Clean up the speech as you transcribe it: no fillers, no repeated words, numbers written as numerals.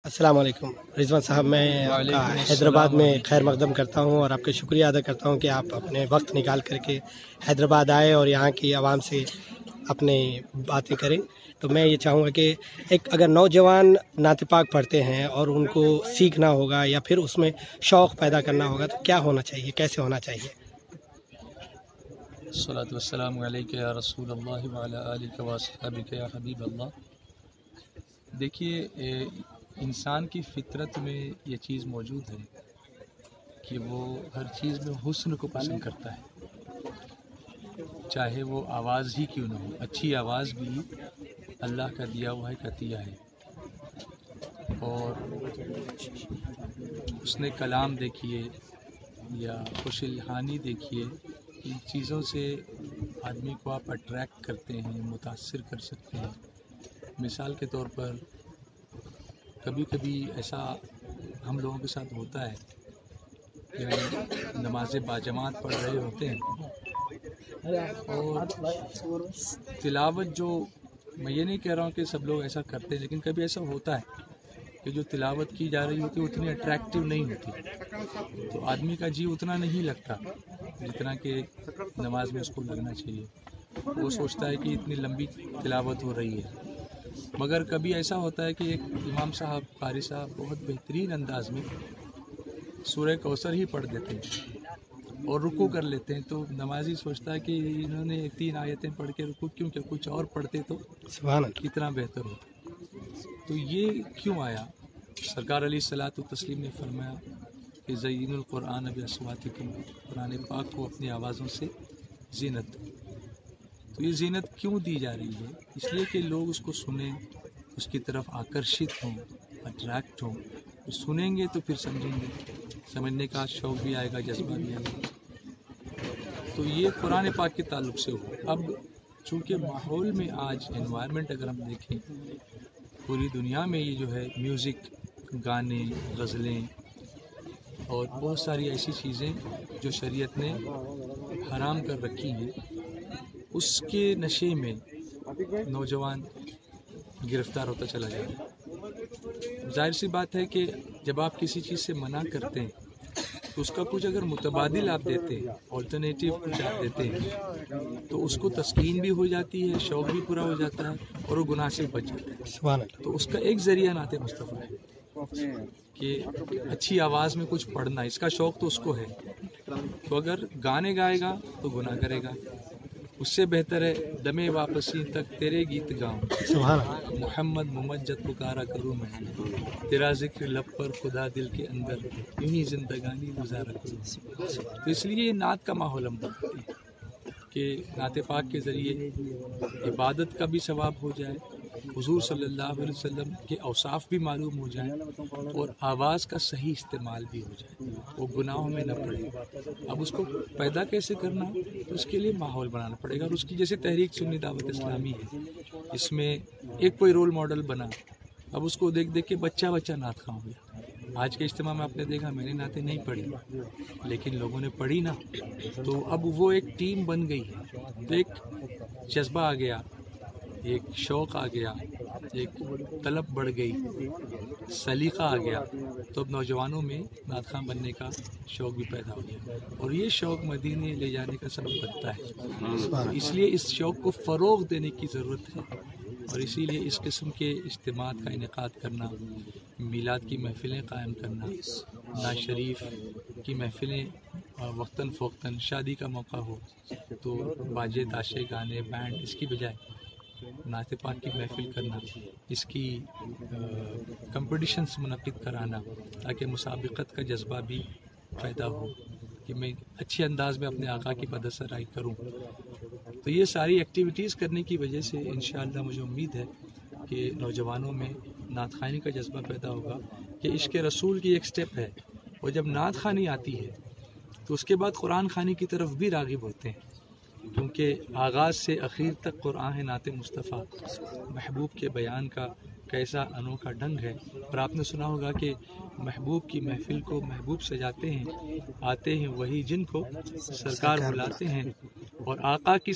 السلام علیکم رضوان صاحب، میں آپ کا حیدرآباد میں خیر مقدم کرتا ہوں اور آپ کا شکریہ ادا کرتا ہوں کہ آپ اپنے وقت نکال کر کے حیدرآباد آئے اور یہاں کی عوام سے اپنی باتیں کریں۔ تو میں یہ چاہوں گا کہ اگر نوجوان نعت پاک پڑھتے ہیں اور ان کو سیکھنا ہوگا یا پھر اس میں شوق پیدا کرنا ہوگا تو کیا ہونا چاہیے، کیسے ہونا چاہیے؟ الصلاۃ والسلام علیک یا رسول اللہ وعلی آلک واصحابک یا حبیب اللہ۔ دیکھیے، انسان کی فطرت میں یہ چیز موجود ہے کہ وہ ہر چیز میں حسن کو پسند کرتا ہے، چاہے وہ آواز ہی کیوں نہ ہو۔ اچھی آواز بھی اللہ کا دیا ہوا ایک عطیہ ہے، اور اس نے کلام دیکھیے یا خوش الحانی دیکھیے، ان چیزوں سے آدمی کو آپ اٹریکٹ کرتے ہیں، متاثر کر سکتے ہیں۔ مثال کے طور پر کبھی کبھی ایسا ہم لوگوں کے ساتھ ہوتا ہے کہ نماز باجماعت پڑھ رہے ہوتے ہیں اور تلاوت، جو میں یہ نہیں کہہ رہا ہوں کہ سب لوگ ایسا کرتے ہیں، لیکن کبھی ایسا ہوتا ہے کہ جو تلاوت کی جا رہی ہوتی ہے اتنی اٹریکٹیو نہیں ہوتی، تو آدمی کا جی اتنا نہیں لگتا جتنا کہ نماز میں اس کو لگنا چاہیے۔ وہ سوچتا ہے کہ اتنی لمبی تلاوت ہو رہی ہے، مگر کبھی ایسا ہوتا ہے کہ ایک امام صاحب، قاری صاحب بہت بہترین انداز میں سورہ کوثر ہی پڑھ دیتے ہیں اور رکوع کر لیتے ہیں، تو نمازی سوچتا ہے کہ انہوں نے 3 آیتیں پڑھ کے رکوع کیوں کیا، کچھ اور پڑھتے تو سبحان اللہ، کتنا بہتر ہوتا۔ تو یہ کیوں آیا؟ سرکار علیہ الصلوۃ والتسلیم نے فرمایا کہ زین القرآن باصواتکم، قرآن پاک کو اپنی آوازوں سے زینت دو۔ تو یہ زینت کیوں دی جا رہی ہے؟ اس لیے کہ لوگ اس کو سنیں، اس کی طرف آکرشت ہوں، اٹریکٹ ہوں۔ سنیں گے تو پھر سمجھیں گے، سمجھنے کا شوق بھی آئے گا، جذبہ بھی آئے گا۔ تو یہ قرآن پاک کے تعلق سے ہو۔ اب چونکہ ماحول میں آج انوائرمنٹ اگر ہم دیکھیں، پوری دنیا میں یہ جو ہے میوزک، گانے، غزلیں اور بہت ساری ایسی چیزیں جو شریعت نے حرام کر رکھی ہیں، اس کے نشے میں نوجوان گرفتار ہوتا چلا جا رہا ہے۔ ظاہر سی بات ہے کہ جب آپ کسی چیز سے منع کرتے ہیں تو اس کا کچھ اگر متبادل آپ دیتے ہیں، آلٹرنیٹیو کچھ آپ دیتے ہیں، تو اس کو تسکین بھی ہو جاتی ہے، شوق بھی پورا ہو جاتا ہے اور وہ گناہ سے بچ جاتا ہے۔ سبحان اللہ۔ تو اس کا ایک ذریعہ نعت مصطفیٰ ہے کہ اچھی آواز میں کچھ پڑھنا، اس کا شوق تو اس کو ہے، تو اگر گانے گائے گا تو گناہ کرے گا۔ اس سے بہتر ہے دمے واپسی تک تیرے گیت گاؤں، سبحان اللہ، محمد ممجد پکارا کروں میں، تیرا ذکر لب پر خدا دل کے اندر، یوں ہی زندگانی گزارا کروں۔ تو اس لیے یہ نعت کا ماحول ہم بناتے ہیں کہ نعت پاک کے ذریعے عبادت کا بھی ثواب ہو جائے، حضور صلی اللہ علیہ وسلم کے اوصاف بھی معلوم ہو جائیں، اور آواز کا صحیح استعمال بھی ہو جائے، وہ گناہوں میں نہ پڑے۔ اب اس کو پیدا کیسے کرنا؟ تو اس کے لیے ماحول بنانا پڑے گا، اور اس کی جیسے تحریک سنی دعوت اسلامی ہے، اس میں ایک کوئی رول ماڈل بنا، اب اس کو دیکھ دیکھ کے بچہ نعت خواں ہو گیا۔ آج کے اجتماع میں آپ نے دیکھا، میں نے نعتیں نہیں پڑھی لیکن لوگوں نے پڑھی نا، تو اب وہ ایک ٹیم بن گئی ہے، تو ایک جذبہ آ گیا، ایک شوق آ گیا، ایک طلب بڑھ گئی، سلیقہ آ گیا، تو اب نوجوانوں میں نعت خواں بننے کا شوق بھی پیدا ہو گیا، اور یہ شوق مدینے لے جانے کا سبب بنتا ہے۔ اس لیے اس شوق کو فروغ دینے کی ضرورت ہے، اور اسی لیے اس قسم کے اجتماعات کا انعقاد کرنا، میلاد کی محفلیں قائم کرنا، نعت شریف کی محفلیں وقتاً فوقتاً، شادی کا موقع ہو تو باجے، تاشے، گانے، بینڈ، اس کی بجائے نعت پاک کی محفل کرنا، اس کی کمپٹیشنز منعقد کرانا، تاکہ مسابقت کا جذبہ بھی پیدا ہو کہ میں اچھے انداز میں اپنے آقا کی بدسرائی کروں۔ تو یہ ساری ایکٹیویٹیز کرنے کی وجہ سے انشاءاللہ مجھے امید ہے کہ نوجوانوں میں نعت خوانی کا جذبہ پیدا ہوگا، کہ عشق رسول کی ایک سٹیپ ہے، اور جب نعت خوانی آتی ہے تو اس کے بعد قرآن خوانی کی طرف بھی راغب ہوتے ہیں، کیونکہ آغاز سے اخیر تک قرآن ہے نعت مصطفیٰ، محبوب کے بیان کا کیسا انوکھا ڈھنگ ہے۔ اور آپ نے سنا ہوگا کہ محبوب کی محفل کو محبوب سجاتے ہیں، آتے ہیں وہی جن کو سرکار بلاتے ہیں، اور آقا کی